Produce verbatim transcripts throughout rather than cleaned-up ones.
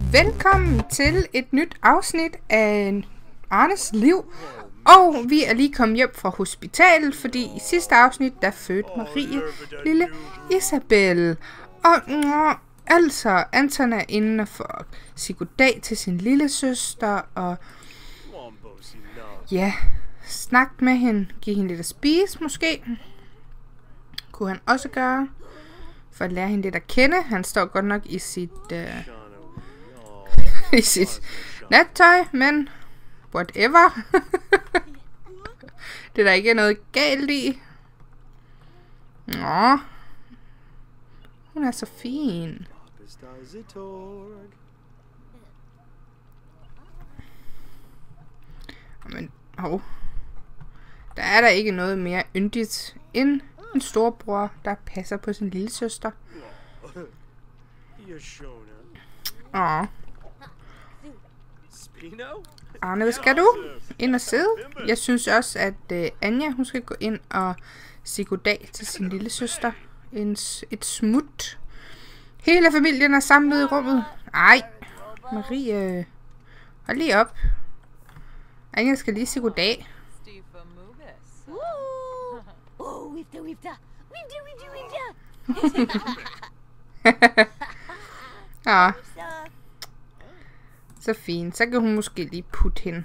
Velkommen til et nyt afsnit af Arnes liv. Og vi er lige kommet hjem fra hospitalet, fordi i sidste afsnit, der fødte Marie lille Isabel. Og øh, altså, Anton er inde for at sige goddag til sin lille søster, og ja, snak med hende, give hende lidt at spise måske. Kunne han også gøre, for at lære hende lidt at kende. Han står godt nok i sit, øh, i sit nattøj, men whatever. Det er der ikke noget galt i. Nå, hun er så fin. Men, hov. Der er der ikke noget mere yndigt end en storbror, der passer på sin lille søster. Åh. Arne, hvad skal du? Ind og sidde? Jeg synes også, at uh, Anja, hun skal gå ind og sige goddag til sin lille søster. En, et smut. Hele familien er samlet i rummet. Ej, Marie, hold lige op. Anja skal lige sige goddag. Ja. Så fint. Så kan hun måske lige putte hende.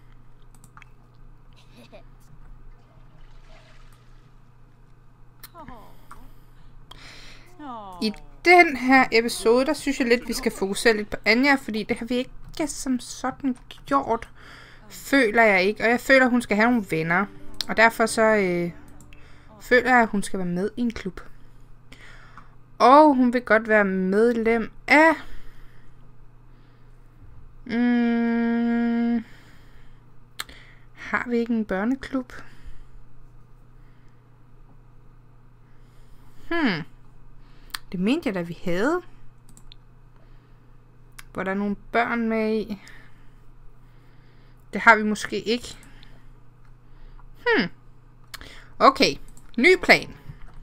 I den her episode, der synes jeg lidt, vi skal fokusere lidt på Anja, fordi det har vi ikke som sådan gjort, føler jeg ikke. Og jeg føler, hun skal have nogle venner. Og derfor så øh, føler jeg, at hun skal være med i en klub. Og hun vil godt være medlem af... Mm, har vi ikke en børneklub? Hmm. Det mente jeg da, vi havde. Hvor der er nogle børn med i. Det har vi måske ikke. Hmm. Okay. Ny plan.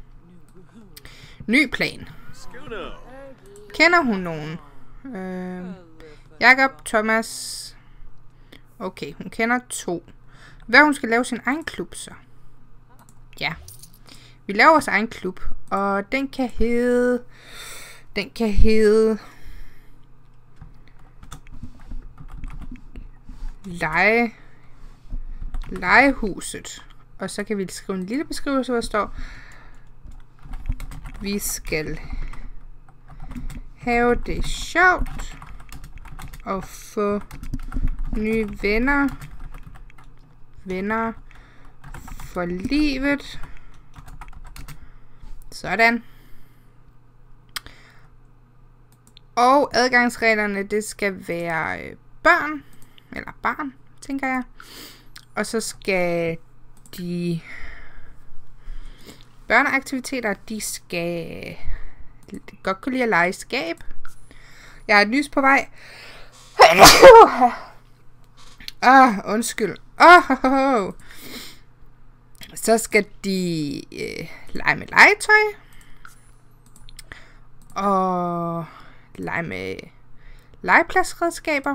Ny plan. Kender hun nogen? Øh, Jakob, Thomas. Okay, hun kender to. Hvad hun skal lave sin egen klub så? Ja. Vi laver vores egen klub. Og den kan hedde... Den kan hedde... Lege... Legehuset. Og så kan vi skrive en lille beskrivelse, hvor der står... Vi skal have det sjovt og få nye venner. Venner for livet. Sådan. Og adgangsreglerne, det skal være børn. Eller barn, tænker jeg. Og så skal de... Børneaktiviteter, de skal godt kunne lide at lege skab. Jeg har et lys på vej. Åh, oh, undskyld. Oh, oh, oh. Så skal de øh, lege med legetøj. Og lege med legepladsredskaber.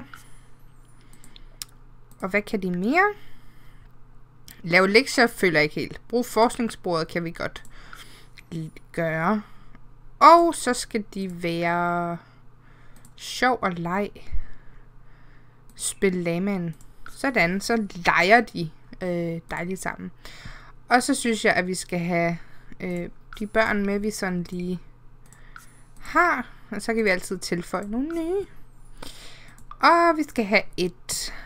Og hvad kan de mere? Lave lektier føler jeg ikke helt. Brug forskningsbordet kan vi godt gøre. Og så skal de være sjov og leg. Spille lagmand. Sådan, så leger de øh, dejligt sammen. Og så synes jeg, at vi skal have øh, de børn med, vi sådan lige har. Og så kan vi altid tilføje nogle nye. Og vi skal have et...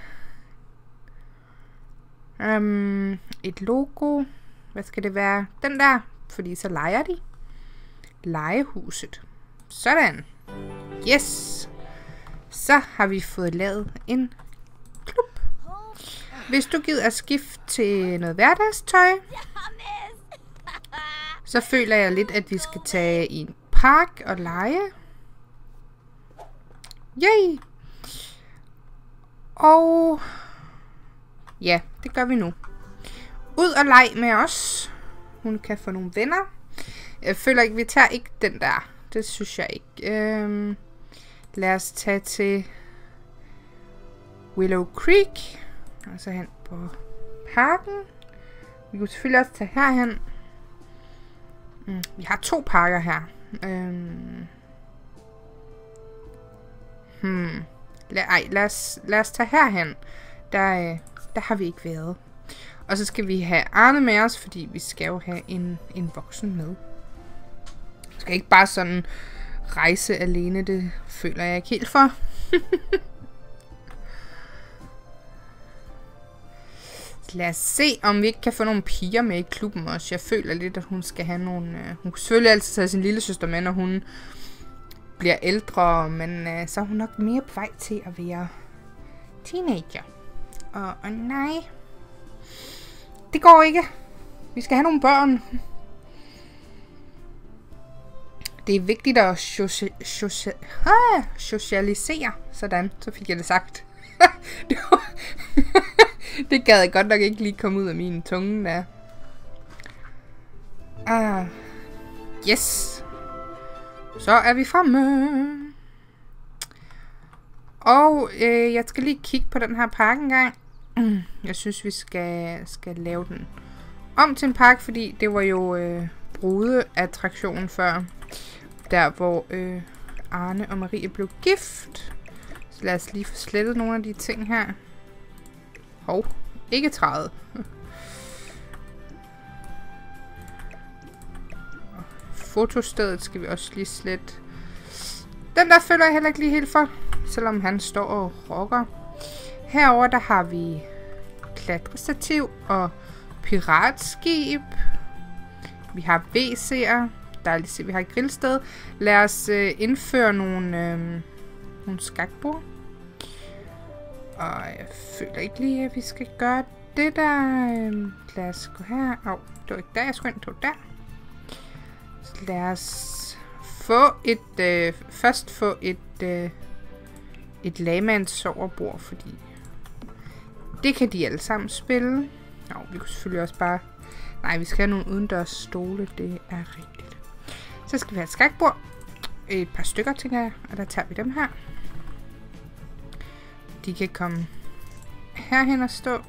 Um, et logo. Hvad skal det være? Den der. Fordi så leger de. Legehuset. Sådan. Yes. Så har vi fået lavet en klub. Hvis du gider at skifte til noget hverdagstøj, så føler jeg lidt, at vi skal tage i en park og lege. Yay! Og ja, det gør vi nu. Ud og lege med os. Hun kan få nogle venner. Jeg føler ikke, vi tager ikke den der. Det synes jeg ikke. Øhm, Lad os tage til Willow Creek. Og så hen på parken. Vi kunne selvfølgelig også tage herhen. Mm, vi har to parker her. Øhm. Hmm. La ej, lad os, lad os tage herhen. Der, øh, der har vi ikke været. Og så skal vi have Arne med os, fordi vi skal jo have en, en voksen med. Vi skal ikke bare sådan rejse alene, det føler jeg ikke helt for. Lad os se, om vi ikke kan få nogle piger med i klubben også. Jeg føler lidt, at hun skal have nogle... Øh, hun kan selvfølgelig altid tage sin lille søster med, når hun bliver ældre. Men øh, så er hun nok mere på vej til at være teenager. Og, og nej... Det går ikke. Vi skal have nogle børn. Det er vigtigt at socia socia ah, socialisere. Sådan, så fik jeg det sagt. det, var det gad jeg godt nok ikke lige komme ud af min tunge der. Ah, yes. Så er vi fremme. Og øh, jeg skal lige kigge på den her park en gang. Jeg synes, vi skal, skal lave den om til en park, fordi det var jo øh, brudeattraktionen før. Der, hvor øh, Arne og Marie blev gift. Så lad os lige få slettet nogle af de ting her. Hov, ikke træet. Fotostedet skal vi også lige slette. Den der følger jeg heller ikke lige helt for, selvom han står og rocker. Herover der har vi klatrestativ og piratskib. Vi har W C'er. Dejligt se, vi har et grillsted. Lad os øh, indføre nogle, øh, nogle skakbord. Og jeg føler ikke lige, at vi skal gøre det der. Øh, lad os gå her. Åh, oh, det var ikke der, jeg skulle ind. Det var der. Så lad os få et... Øh, først få et... Øh, et lagmands soverbord, fordi det kan de alle sammen spille. Nå, vi kunne selvfølgelig også bare... Nej, vi skal have nogle udendørs stole, det er rigtigt. Så skal vi have et skakbord. Et par stykker, tænker jeg, og der tager vi dem her. De kan komme herhen og stå.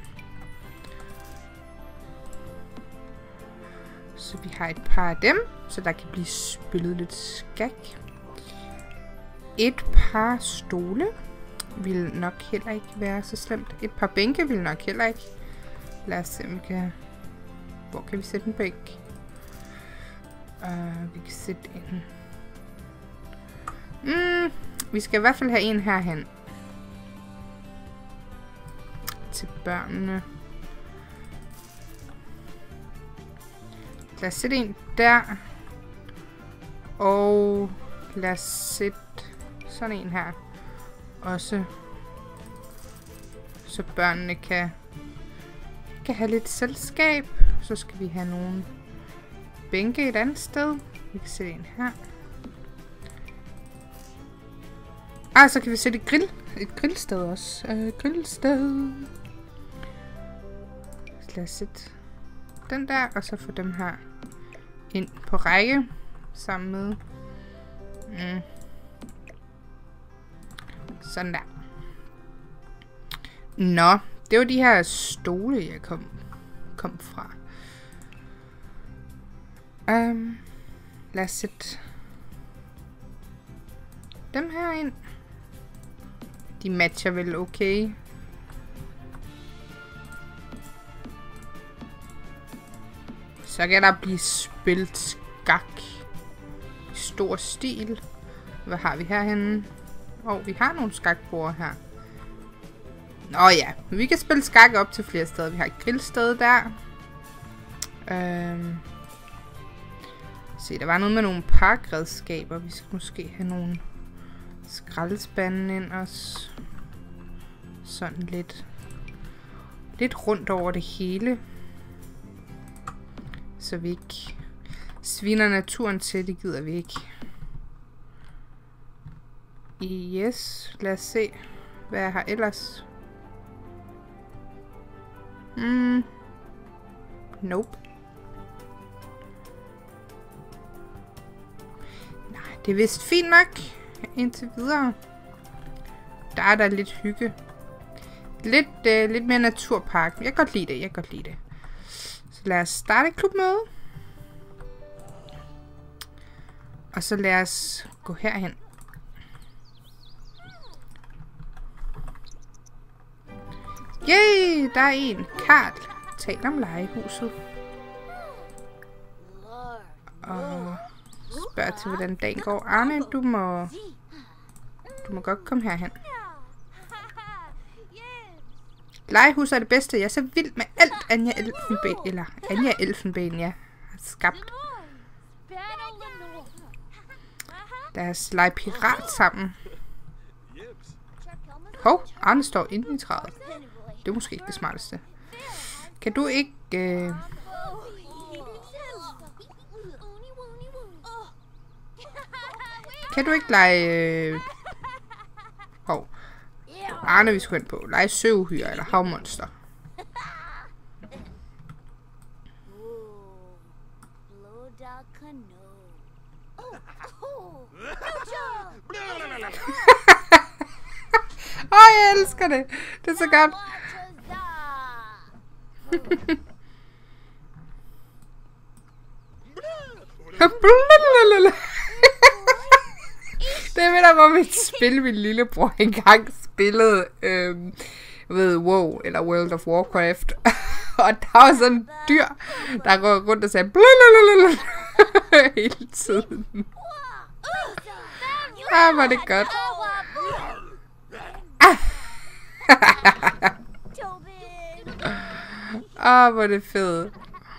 Så vi har et par af dem, så der kan blive spillet lidt skak. Et par stole vil nok heller ikke være så slemt. Et par bænke vil nok heller ikke. Lad os se, om vi kan... Hvor kan vi sætte en bænk? Uh, vi kan sætte en... Mm, vi skal i hvert fald have en herhen. Til børnene. Lad os sætte en der. Og lad os sætte sådan en her. Også. Så børnene kan, kan have lidt selskab. Så skal vi have nogle bænke et andet sted. Vi kan sætte en her. Ah, så kan vi sætte et grill. Et grillsted også. Uh, grillsted. Så lad os sætte den der, og så få dem her ind på række. Sammen med... Mm. Sådan der. Nå, det var de her stole, jeg kom, kom fra. Um, lad os sætte dem her ind. De matcher vel okay. Så kan der blive spillet skak i stor stil. Hvad har vi herhenne? Åh, oh, vi har nogle skakbord her. Nå ja, vi kan spille skak op til flere steder. Vi har et grillsted der. Øhm. Se, der var noget med nogle parkredskaber. Vi skal måske have nogle skraldespanden ind også. Sådan lidt. Lidt rundt over det hele. Så vi ikke sviner naturen til. Det gider vi ikke. Yes, lad os se, hvad jeg har ellers. Mm. Nope. Nej, det er vist fint nok indtil videre. Der er der lidt hygge. Lidt, øh, lidt mere naturpark. Jeg kan godt lide det, jeg kan godt lide det. Så lad os starte et klubmøde. Og så lad os gå herhen. Yay, der er en. Karl, tal om legehuset. Og spørg til, hvordan dagen går. Arne, du må, du må godt komme herhen. Legehuset er det bedste. Jeg er så vild med alt Anja Elfenben, eller Anja Elfenben, ja, har skabt. Lad os lege pirat sammen. Hov, Arne står inde i træet. Det er måske ikke det smarteste. Kan du ikke... Øh... Kan du ikke lege... Øh... Hov. Arne, vi skulle hen på. Lege søvhyre eller havmonster. Åh, oh, jeg elsker det. Det er så godt. Det minder mig om et spil, min lillebror engang spillede øhm, ved WoW, eller World of Warcraft. Og der var sådan en dyr, der går rundt og sagde hele tiden. Ah, var det godt. Åh, oh, hvor er det fedt.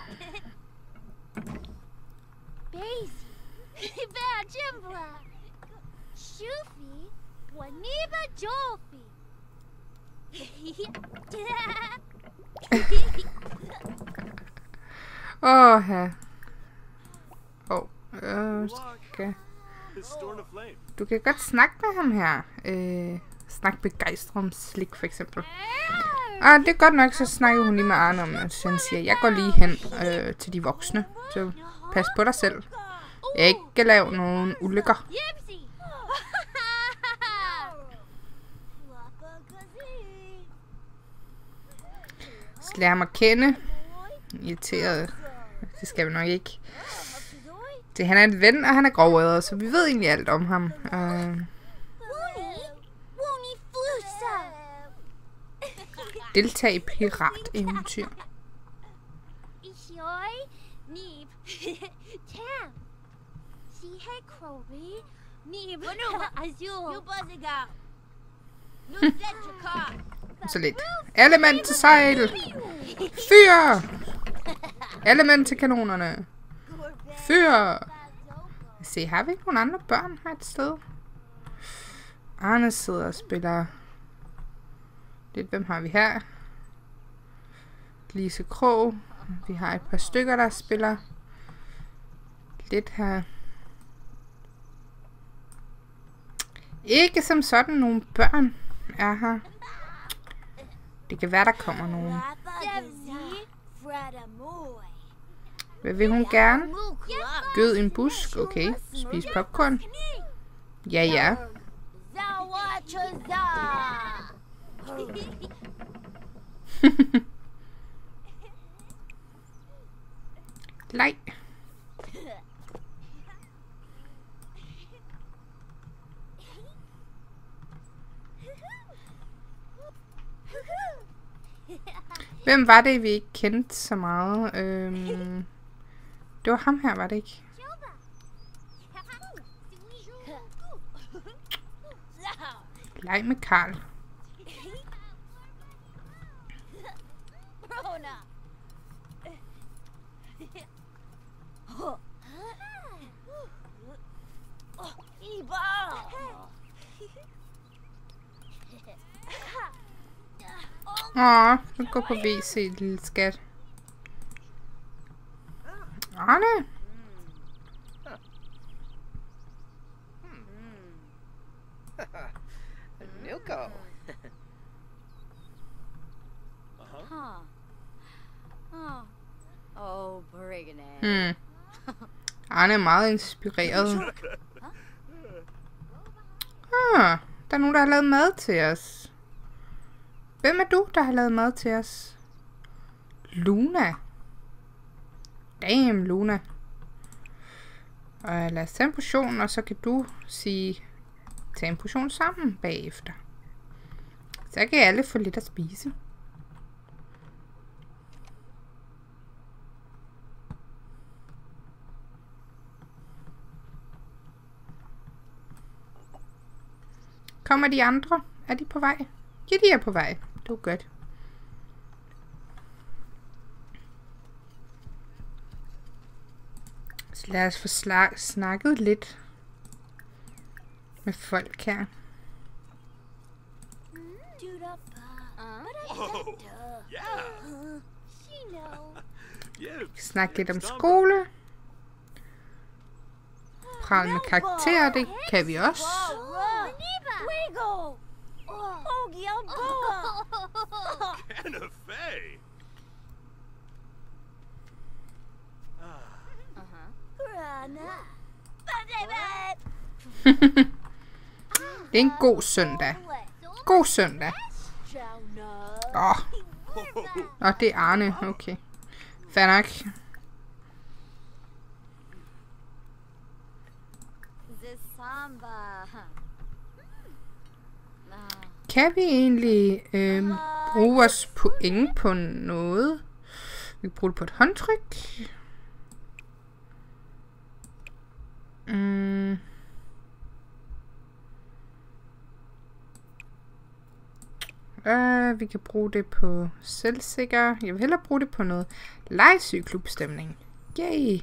Åh, her. Åh, øh, skal... Du kan godt snakke med ham her. Øh, snak begejstret om slik, for eksempel. Ah, det er godt nok, så snakker hun lige med Arne om, at han siger, jeg går lige hen øh, til de voksne. Så pas på dig selv. Ikke lav nogen ulykker. Så lær ham at kende. Irriteret. Det skal vi nok ikke. Det, han er en ven, og han er grovøjet, så vi ved egentlig alt om ham. Uh... Deltag i pirat-eventyr. Så lidt. Element til sejl. Fyr. Element til kanonerne. Fyr. Se, har vi ikke nogen andre børn her et sted? Arne sidder og spiller. Lidt, hvem har vi her? Lise Krog. Vi har et par stykker, der spiller. Lidt her. Ikke som sådan nogle børn er her. Det kan være, der kommer nogen. Hvad vil hun gerne? Gød en busk. Okay. Spis popcorn. Ja, ja. Leg. Hvem var det, vi ikke kendte så meget? Øhm, det var ham her, var det ikke? Leg med Karl. Åh, nu går på W C, lille skat. Arne. Nuko. Oh, Brigane. Hmm. Arne er meget inspireret. Ah, Der er nogen, der har lavet mad til os. Hvem er du, der har lavet mad til os? Luna. Damn, Luna. Og lad os tage en portion, og så kan du sige, tag en portion sammen bagefter. Så kan alle få lidt at spise. Kommer de andre? Er de på vej? Ja, de er på vej. Det er godt. Så lad os få snakket lidt med folk her. Snak lidt om skole. Pral med karakterer, det kan vi også. Det er en god søndag. God søndag. Åh. Oh. Nå, det er Arne. Okay. Fair nok. Kan vi egentlig øh, bruge vores point på noget? Vi kan bruge det på et håndtryk. Mm. Uh, vi kan bruge det på selvsikker. Jeg vil hellere bruge det på noget legesygeklubstemning. Yay!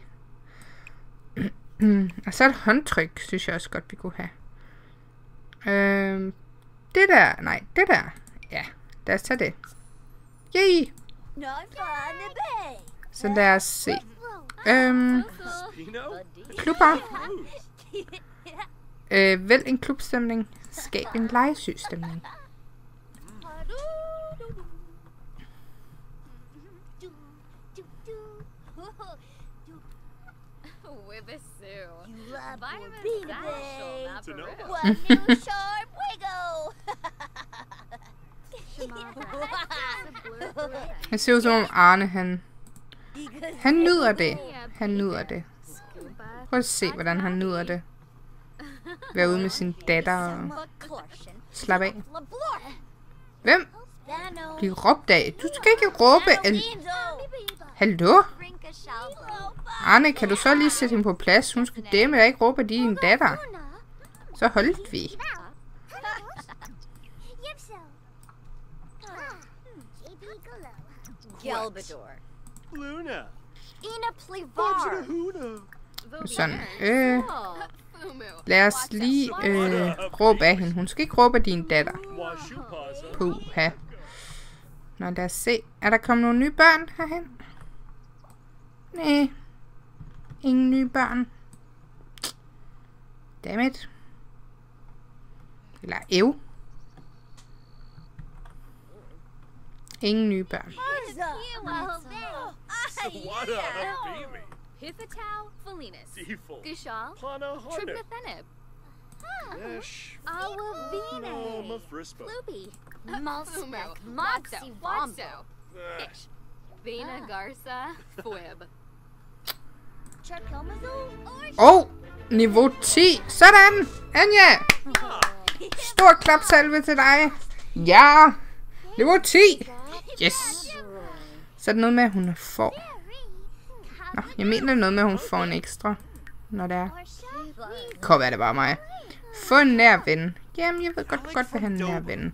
Og så et håndtryk, synes jeg også godt, vi kunne have. Uh, det der, nej, det der. Ja, lad os tage det. Yay! Så lad os se. Um, klubber. Uh, vælg en klubstemning. Skab en legesygsstemning. Det ser ud som om Arne, han, han nyder det. Han nyder det. Prøv at se, hvordan han nyder det. Være ude med sin datter og slappe af. Hvem? Bliv råbt af. Du skal ikke råbe. Al Hallo? Arne, kan du så lige sætte hende på plads? Hun skal dæmme og ikke råbe af din datter. Så holdt vi. Sådan. Øh. Lad os lige øh, råbe af hende. Hun skal ikke råbe af din datter. Puha. Nå, lad os se. Er der kommet nogle nye børn herhen? Næh. Ingen nye børn. Dammit. Eller ev. Ingen nye børn. Hithatow, Felinus, Gishal, Tribnathenib, Awavine, Floopy, Malspec, Moxie, Womso, Ish, Vena Garza, Fwib. Oh, niveau ti. Sådan, Anja. Stor klapsalve til dig. Ja, niveau ti. Yes. Så er det noget med, at hun får. Nå, jeg mener noget med, at hun får en ekstra, når det er. Kom, er det bare mig. Få en nær ven. Jamen, jeg ved godt, godt vil have en nær ven.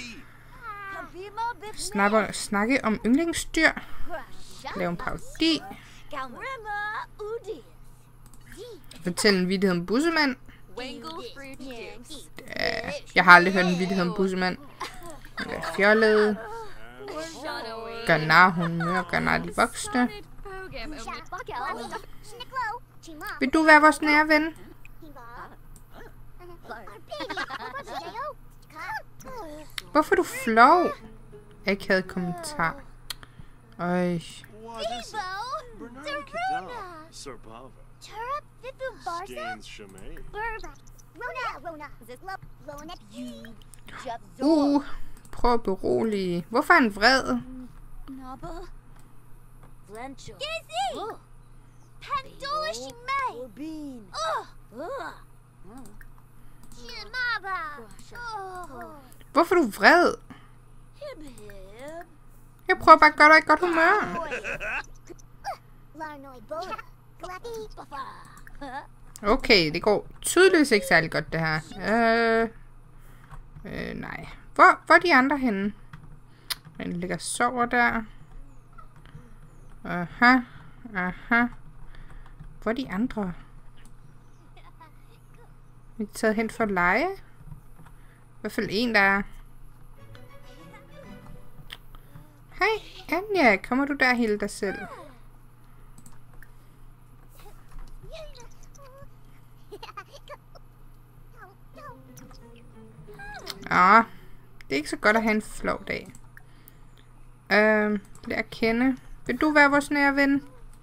Snakker, snakke om yndlingsdyr. Lave en parodi. Fortæl en vittighed om bussemand. Ja, jeg har aldrig hørt en vittighed om bussemand. Fjollet. Gør nar, hun mør, gør nar de voksne. Vil du være vores nære ven? Hvorfor er du flov? Akavet kommentar. Øj. Uh, prøv at berolige. Hvorfor er han vred? Hvorfor er du vred? Jeg prøver bare at gøre dig i godt humør. Okay, det går tydeligvis ikke særlig godt det her. Øh, øh, nej. Hvor, hvor er de andre henne? Den ligger og sover der. Aha, aha. Hvor er de andre? Er de taget hen for at lege? I hvert fald en, der er. Hej, Anja. Kommer du der hele dig selv? Ja, det er ikke så godt at have en flov dag. Øh, lad at kende. Vil du være vores nære ven?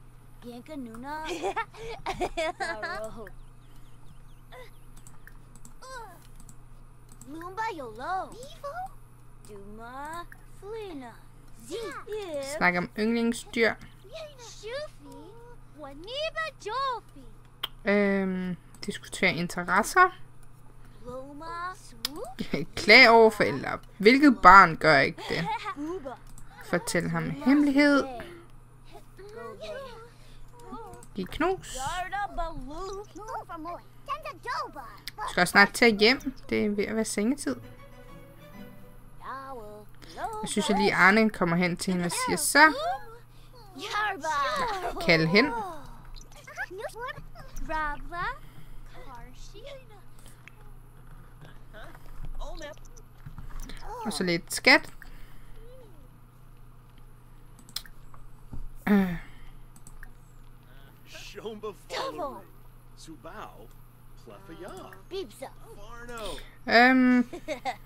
Snak om yndlingsdyr. Øh, diskutere interesser. Klag over forældre. Hvilket barn gør ikke det? Fortæl ham en hemmelighed. Giv knus. Du skal snart tage hjem. Det er ved at være sengetid. Jeg synes jeg lige Arne kommer hen til hende og siger så. Kald hen. Og så lidt skat. Øh. Øhm.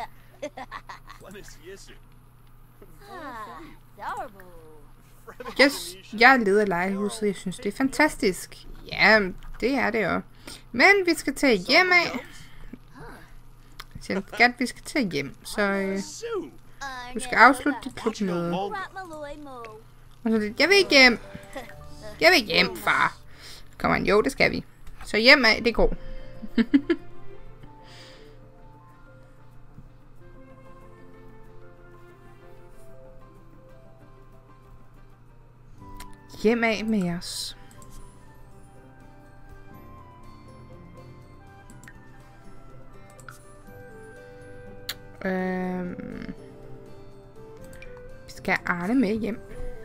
Yes, jeg er leder af legehuset. Jeg synes, det er fantastisk. Ja, det er det jo. Men vi skal tage hjem af. Jeg siger skat, vi skal tage hjem. Så øh, du skal afslutte dit klubmøde. Og så jeg vil ikke hjem. Jeg vil ikke hjem, far. Kommer han? Jo, det skal vi. Så hjem af, det går. Hjem af med os. Øhm. Vi skal have Arne med hjem.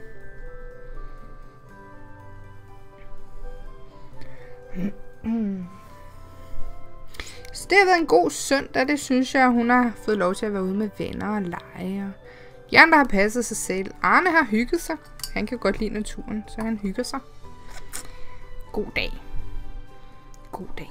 Mm. Så det har været en god søndag. Det synes jeg, hun har fået lov til at være ude med venner og lege. De andre har passet sig selv. Arne har hygget sig. Han kan godt lide naturen, så han hygger sig. God dag. God dag.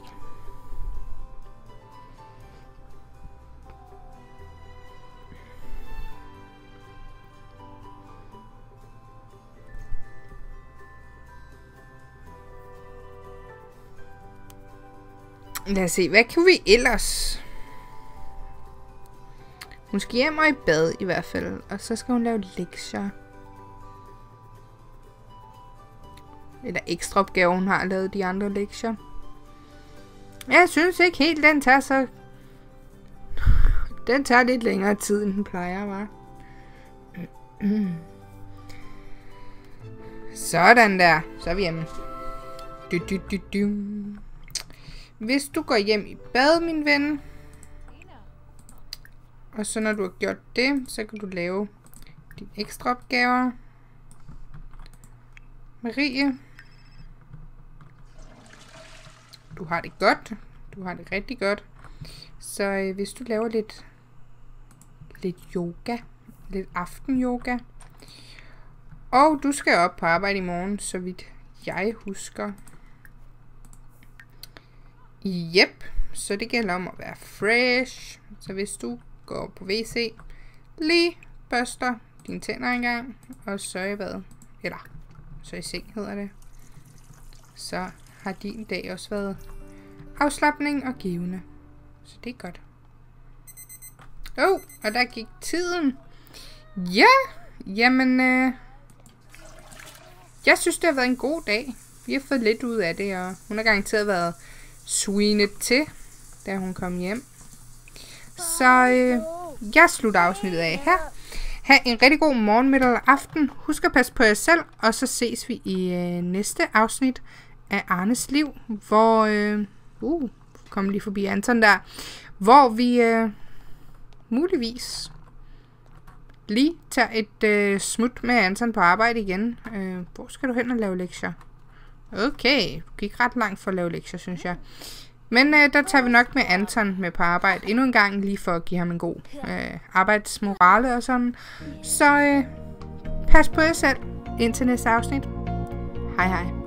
Lad os se, hvad kan vi ellers? Hun skal hjem og i bad i hvert fald, og så skal hun lave lektier. Eller ekstra opgaver, hun har lavet de andre lektier. Jeg synes ikke helt, den tager så... Den tager lidt længere tid, end den plejer, var. Sådan der. Så er vi hjemme. Du, du, du, du. Hvis du går hjem i bad, min ven. Og så når du har gjort det, så kan du lave dine ekstra opgaver. Marie. Du har det godt. Du har det rigtig godt. Så øh, hvis du laver lidt, lidt yoga. Lidt aftenyoga. Og du skal op på arbejde i morgen, så vidt jeg husker. Jep, så det gælder om at være fresh. Så hvis du går på W C, lige børster dine tænder engang, og så i bad, eller så i seng hedder det, så har din dag også været afslapning og givende. Så det er godt. Åh, oh, og der gik tiden. Ja, jamen, øh, jeg synes, det har været en god dag. Vi har fået lidt ud af det, og hun har garanteret været swinet til, da hun kom hjem. Så øh, jeg slutter afsnittet af her. Ha' en rigtig god morgen, middag eller aften. Husk at passe på jer selv, og så ses vi i øh, næste afsnit af Arnes liv, hvor, øh, uh, kom lige forbi Anton der, hvor vi øh, muligvis lige tager et øh, smut med Anton på arbejde igen. Øh, hvor skal du hen og lave lektier? Okay, du gik ret langt for at lave lektier, synes jeg. Men øh, der tager vi nok med Anton med på arbejde endnu en gang, lige for at give ham en god øh, arbejdsmorale og sådan. Så øh, pas på jer selv indtil næste afsnit. Hej hej.